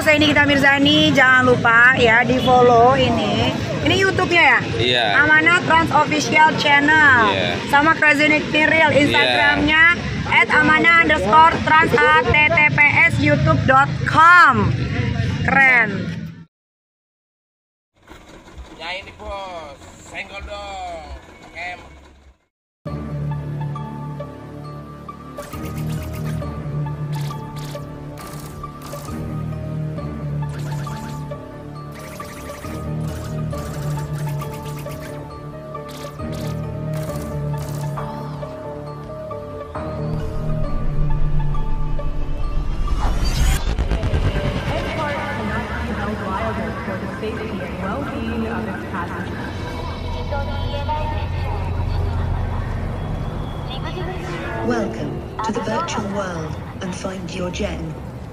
saya Nikita Mirzani. Jangan lupa ya di follow ini. Ini YouTube-nya ya? Iya. Amanah Trans Official Channel. Iya. Sama Crazy Nick Real Instagramnya @amanah_trans @youtube.com. Keren. Ya ini bos, senggol dong. Pakai Welcome to the virtual world and find your gem.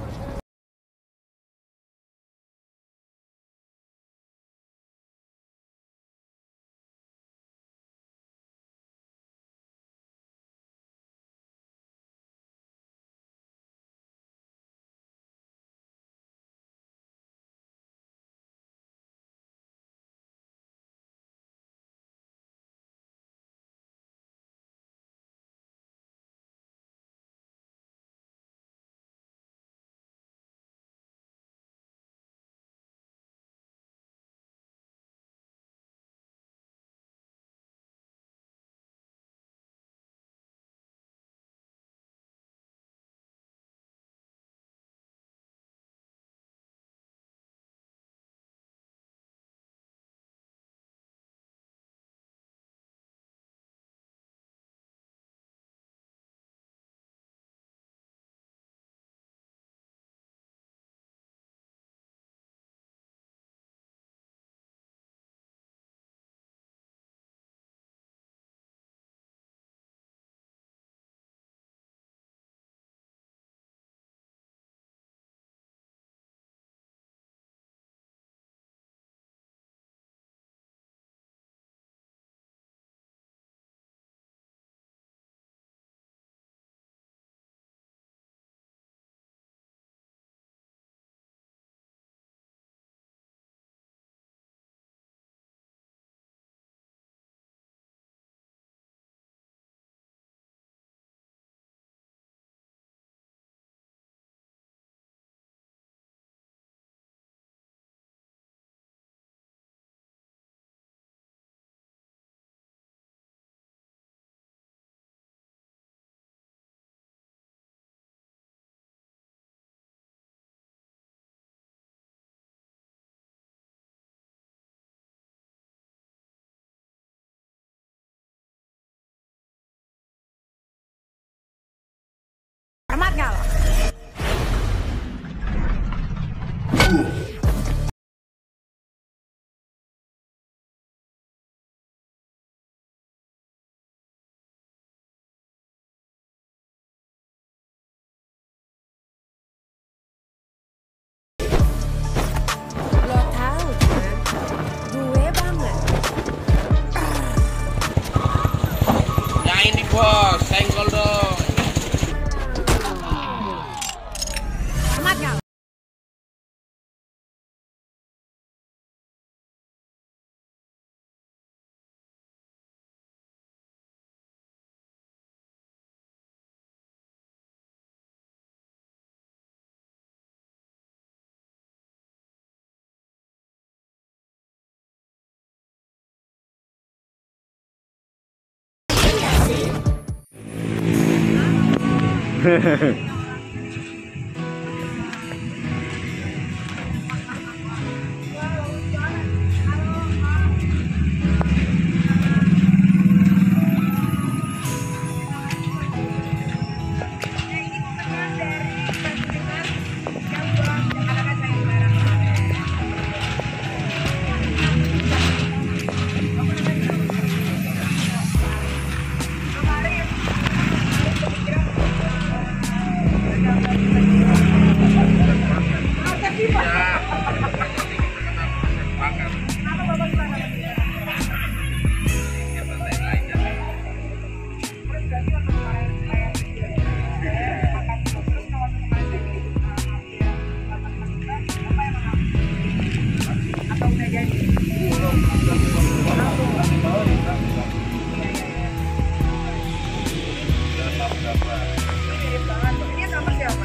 Hormat nggak lo? Lo tahu kan, gue banget. ya ini bos, senggol dong. Hormat nggak lo? mirip banget tuh. Ini sama siapa?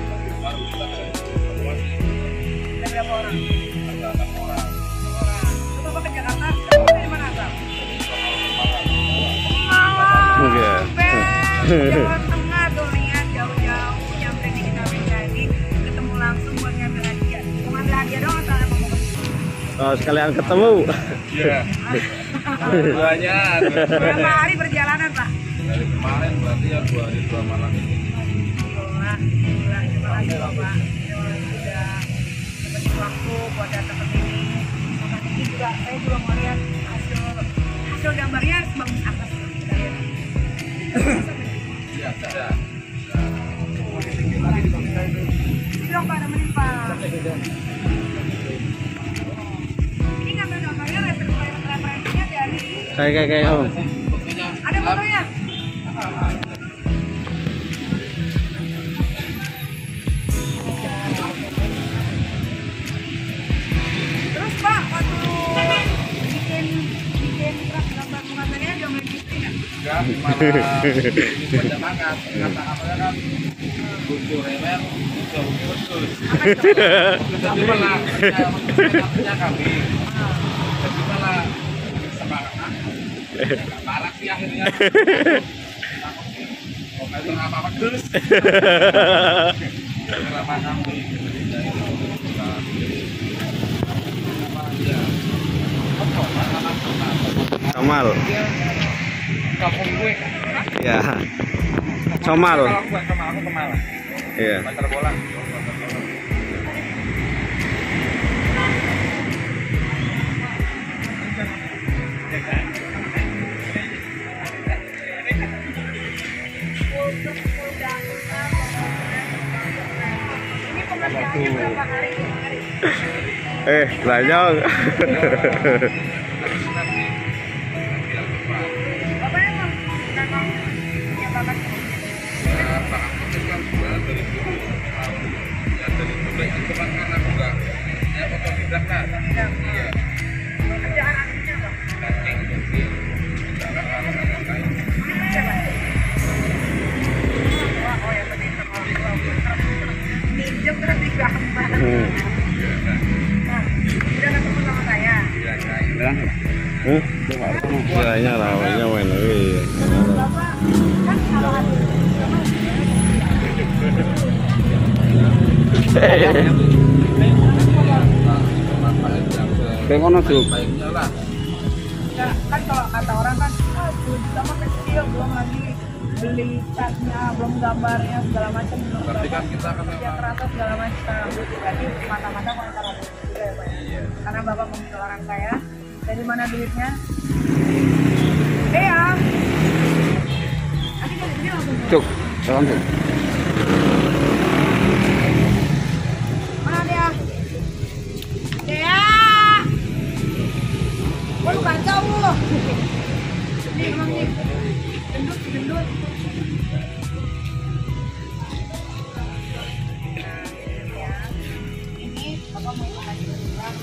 Ada berapa orang? Orang. Coba Bapak ke Jakarta, kamu dari mana asal? Malang, Jawa Tengah tuh, lihat jauh-jauh nyampe di kita ini ketemu langsung buat ngambil hadiah. Mau ngambil hadiah dong atau apa mau? Oh, sekalian ketemu. Iya. Duanya. Berapa hari perjalanan, Pak? Dari kemarin berarti ya 2 hari 2 malam. Alhamdulillah, terima kasih Bapak. Sudah dapat waktu buat datang ke sini. Ini juga saya juga mau lihat hasil gambarnya sebagus apa sih kalian? Iya, ada. Dong Pak, nemenin Pak. Ini ngambil gambarnya referensinya dari Kayak Om. ada fotonya. Terus Pak, waktu bikin gambar pengantinnya dia main istri nggak? Enggak, malah ini banget. Kata-katanya kan buku rewel, buku khusus. Jadi malah kerja kami. Jadi malah semangat. Enggak parah sih akhirnya. Pokoknya itu nggak apa-apa terus. Kenapa kami? Comal. Kampung gue. Ya. Comal. Kalau gue sama aku kemana? Iya. Meter bola. Ini pengerjaannya berapa hari? Lanjut. Bapak emang punya bakat pekerjaan aslinya apa? Oh ya tadi minjem terus digambar. Nah, udah ketemu sama saya. Kiranya lawannya main lagi. Bapak kan kalau ada Kayak mana tuh? ya, kan kalau kata orang kan sama kecil belum lagi beli catnya, belum gambarnya segala macam, belum Berarti kan kita kan kerja kerasa segala macam. Berarti mata-mata komentar aku juga ya Pak ya? Karena Bapak meminta orang saya, dari mana duitnya? Ya nanti dari sini langsung Cuk, salam Cuk. mana dia? Lu kacau lu. Nih emang nih. Gendut. Ini Bapak mau ikut aja Bapak.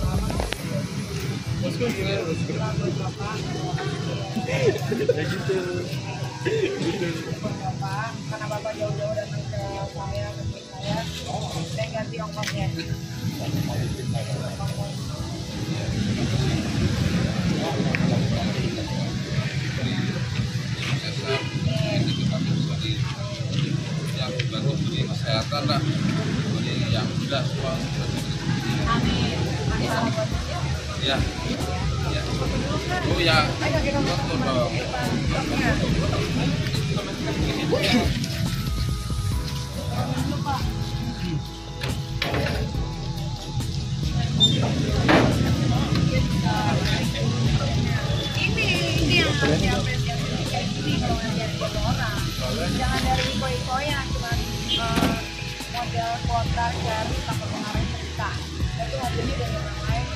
Bapak, karena Bapak jauh-jauh datang ke saya, saya ganti ongkosnya. Yang baru beri kesehatan lah, beri yang sudah semua. Amin. Ya, oh ya, betul dong. Ini yang harus diapresiasi kayak gini kalau ngajarin orang. Jangan dari iko-ikoyan, cuma model kuota dari takut pengaruh cerita. Itu hasilnya dari orang lain.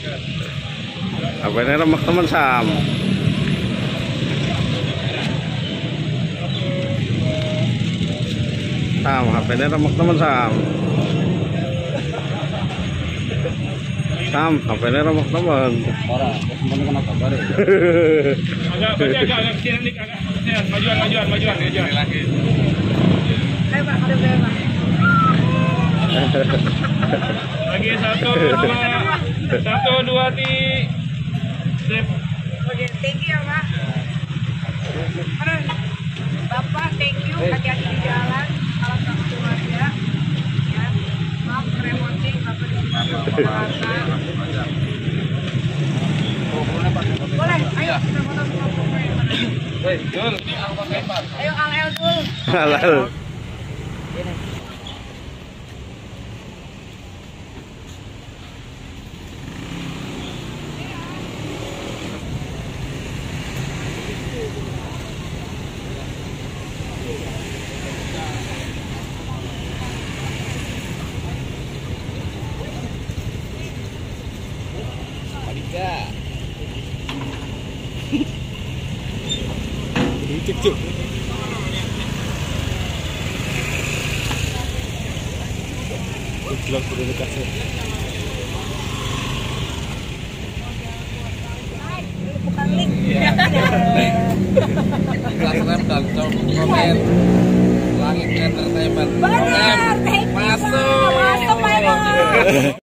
Apa ini remah teman Sam? Sam, HP-nya teman Sam. Sam, HP-nya teman. Orang, semuanya kena kabar ya. Agak kecil nih, agak majuan lagi. Ayo Pak, ada berapa Pak? Lagi 1 2 sip. Oke, thank you ya Pak. Aduh, Bapak, thank you, hati-hati di jalan, salam satu keluarga. Ya, maaf ngerepotin, Bapak di Jakarta. Boleh, ayo kita foto semua pokoknya. Ayo Al dulu. Halal. Bukan link. Subscribe dan komen. Langit Entertainment. Benar, thank you. Masuk. Masuk, Pak.